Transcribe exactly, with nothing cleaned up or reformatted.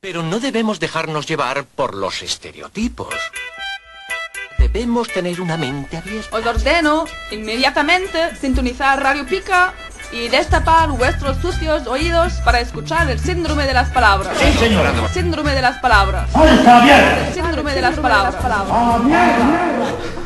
Pero no debemos dejarnos llevar por los estereotipos. Debemos tener una mente abierta. Os ordeno inmediatamente sintonizar Radio Pica y destapar vuestros sucios oídos para escuchar el síndrome de las palabras. Sí, señora. Síndrome de las palabras. ¡Alta, bien! Síndrome de las palabras. ¡Ah, bien!